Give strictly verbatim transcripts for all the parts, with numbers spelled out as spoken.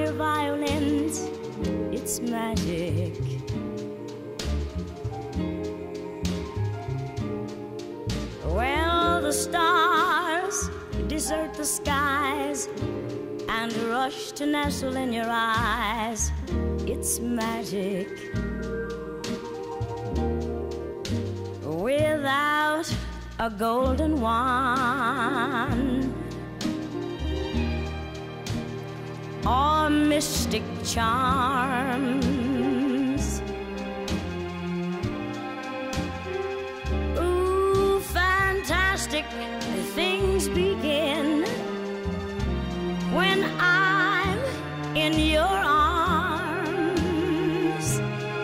hear violins, it's magic. Well, the stars desert the skies and rush to nestle in your eyes, it's magic. Without a golden wand or mystic charms, ooh, fantastic things begin when I'm in your arms.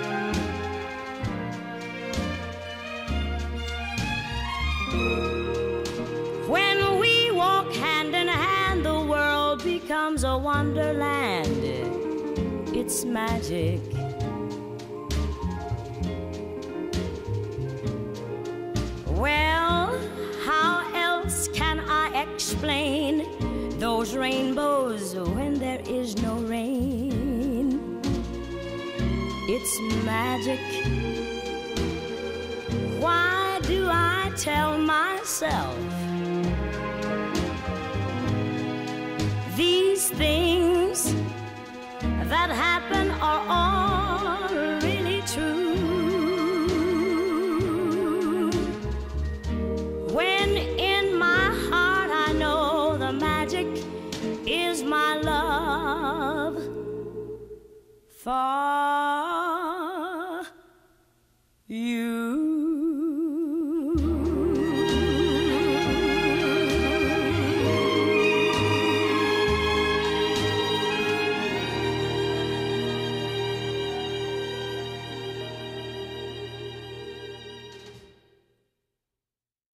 When we walk hand in hand, the world becomes a wonderland, it's magic. Well, how else can I explain those rainbows when there is no rain? It's magic. Why do I tell myself these things that happen are all really true? When in my heart I know the magic is my love for you.